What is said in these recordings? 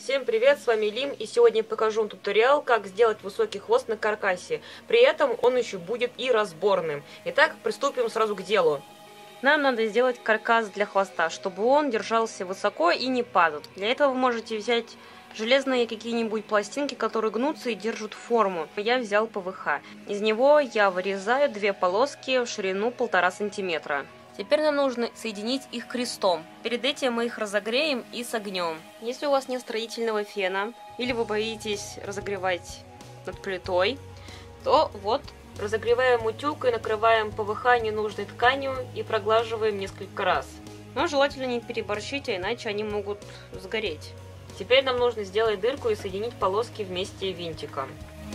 Всем привет, с вами Лим, и сегодня я покажу вам туториал, как сделать высокий хвост на каркасе. При этом он еще будет и разборным. Итак, приступим сразу к делу. Нам надо сделать каркас для хвоста, чтобы он держался высоко и не падал. Для этого вы можете взять железные какие-нибудь пластинки, которые гнутся и держат форму. Я взял ПВХ. Из него я вырезаю две полоски в ширину 1,5 сантиметра. Теперь нам нужно соединить их крестом. Перед этим мы их разогреем и согнем. Если у вас нет строительного фена, или вы боитесь разогревать над плитой, то вот разогреваем утюг и накрываем ПВХ ненужной тканью и проглаживаем несколько раз. Но желательно не переборщить, а иначе они могут сгореть. Теперь нам нужно сделать дырку и соединить полоски вместе винтиком.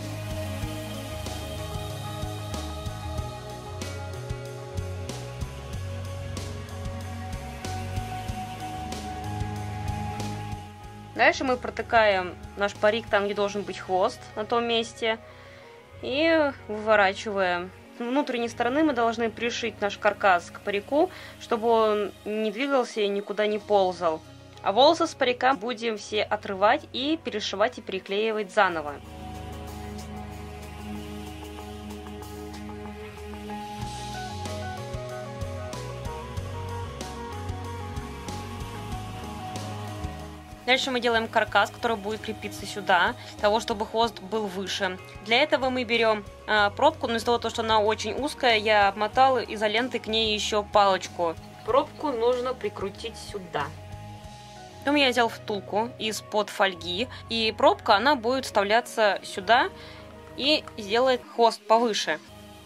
Дальше мы протыкаем наш парик там, где должен быть хвост, на том месте, и выворачиваем. С внутренней стороны мы должны пришить наш каркас к парику, чтобы он не двигался и никуда не ползал. А волосы с парика будем все отрывать и перешивать и переклеивать заново. Дальше мы делаем каркас, который будет крепиться сюда, для того, чтобы хвост был выше. Для этого мы берем пробку, но из-за того, что она очень узкая, я обмотала изолентой к ней еще палочку. Пробку нужно прикрутить сюда. Потом я взял втулку из-под фольги, и пробка, она будет вставляться сюда и сделает хвост повыше.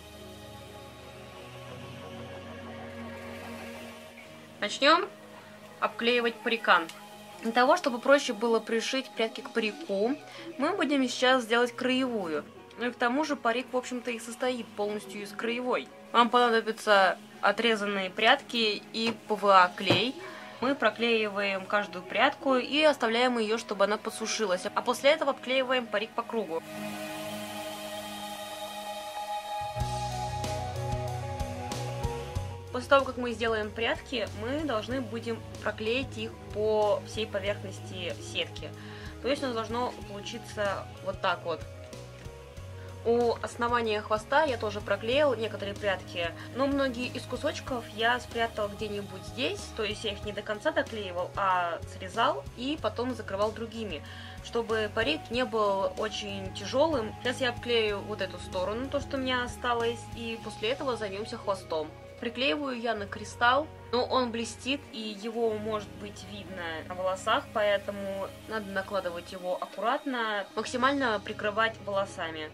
Начнем обклеивать парикан. Для того, чтобы проще было пришить прядки к парику, мы будем сейчас делать краевую. Ну и к тому же парик, в общем-то, и состоит полностью из краевой. Вам понадобятся отрезанные прядки и ПВА-клей. Мы проклеиваем каждую прядку и оставляем ее, чтобы она подсушилась. А после этого обклеиваем парик по кругу. После того, как мы сделаем прядки, мы должны будем проклеить их по всей поверхности сетки. То есть у нас должно получиться вот так вот. У основания хвоста я тоже проклеил некоторые прядки, но многие из кусочков я спрятал где-нибудь здесь, то есть я их не до конца доклеивал, а срезал и потом закрывал другими, чтобы парик не был очень тяжелым. Сейчас я обклею вот эту сторону, то, что у меня осталось, и после этого займемся хвостом. Приклеиваю я на кристалл, но он блестит, и его может быть видно на волосах, поэтому надо накладывать его аккуратно, максимально прикрывать волосами.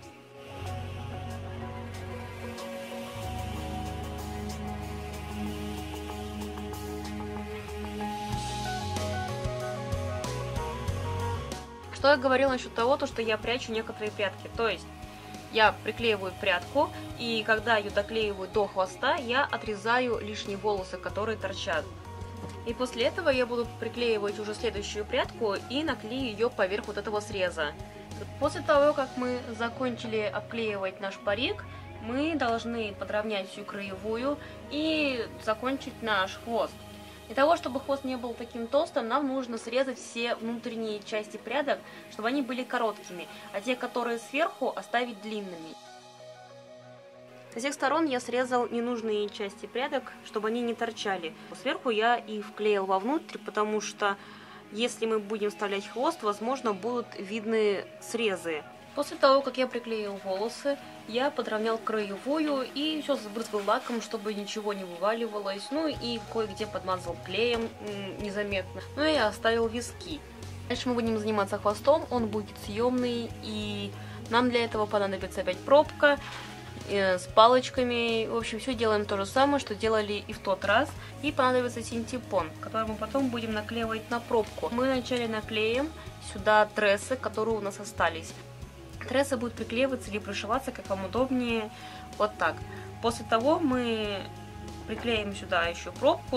Что я говорила насчет того, что я прячу некоторые прядки, то есть я приклеиваю прядку, и когда ее доклеиваю до хвоста, я отрезаю лишние волосы, которые торчат. И после этого я буду приклеивать уже следующую прядку и наклею ее поверх вот этого среза. После того, как мы закончили обклеивать наш парик, мы должны подровнять всю краевую и закончить наш хвост. Для того, чтобы хвост не был таким толстым, нам нужно срезать все внутренние части прядок, чтобы они были короткими, а те, которые сверху, оставить длинными. Со всех сторон я срезал ненужные части прядок, чтобы они не торчали. Сверху я их вклеил вовнутрь, потому что если мы будем вставлять хвост, возможно, будут видны срезы. После того, как я приклеил волосы, я подровнял краевую и все забрызгал лаком, чтобы ничего не вываливалось. Ну и кое-где подмазал клеем незаметно. Ну и оставил виски. Дальше мы будем заниматься хвостом, он будет съемный, и нам для этого понадобится опять пробка с палочками. В общем, все делаем то же самое, что делали и в тот раз. И понадобится синтепон, который мы потом будем наклеивать на пробку. Мы вначале наклеим сюда трессы, которые у нас остались. Трессы будут приклеиваться или пришиваться, как вам удобнее, вот так. После того мы приклеим сюда еще пробку.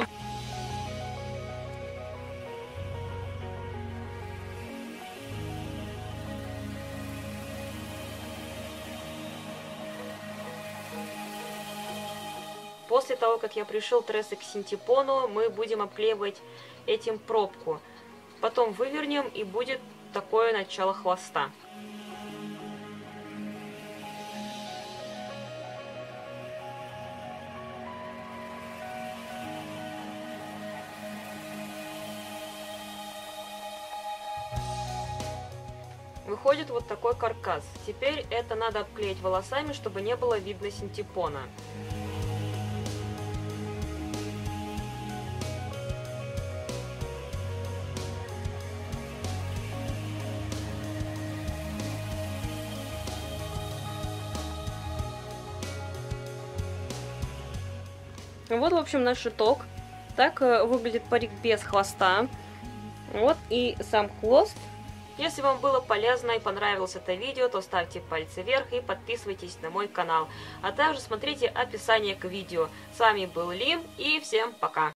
После того, как я пришил трессы к синтепону, мы будем обклеивать этим пробку. Потом вывернем, и будет такое начало хвоста. Выходит вот такой каркас. Теперь это надо обклеить волосами, чтобы не было видно синтепона. Вот, в общем, наш итог. Так выглядит парик без хвоста. Вот и сам хвост. Если вам было полезно и понравилось это видео, то ставьте пальцы вверх и подписывайтесь на мой канал. А также смотрите описание к видео. С вами был Ли, и всем пока!